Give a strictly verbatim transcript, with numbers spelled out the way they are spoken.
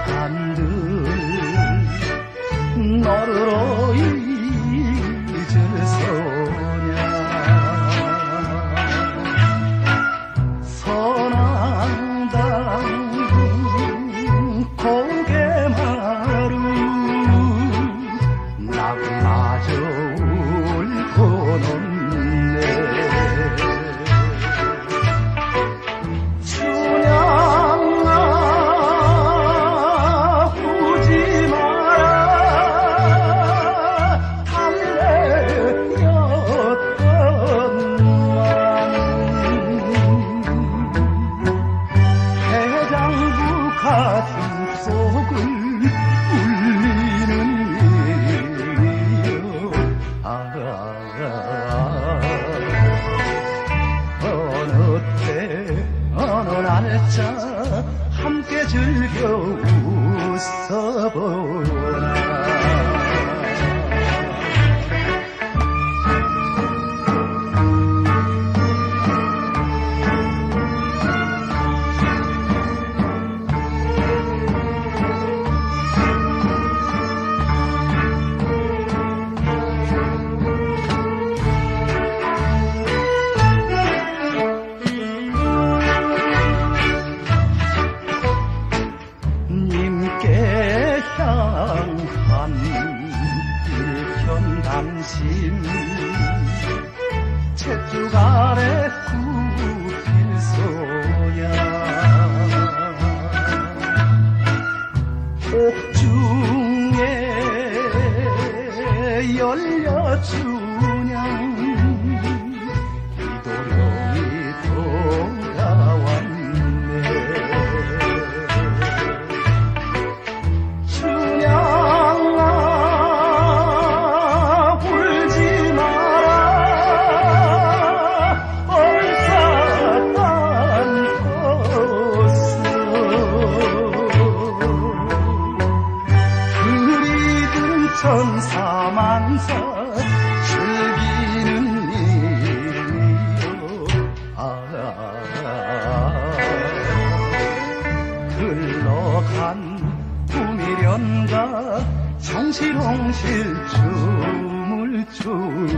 한들 너를 잊을 소냐. 선앙당 고개 마루 나그마저 울고 놓네. 춘향아 우지 마라 달래였던 맘. 해장부 가슴 속을 울리는 일이여. 아, 어느 때 어느 날짜 함께 즐겨 웃어보라. 님께 향한 일편 당신 잿죽 아래 구필소야. 옥중에 열려주냥 이도령이 돌아왔네. 춘향아 울지 마라 얼싸 안고서 그리든 천사만사 즐기는 일이여. 아, 흘러간 꿈이련가 정실홍실 춤을 추네.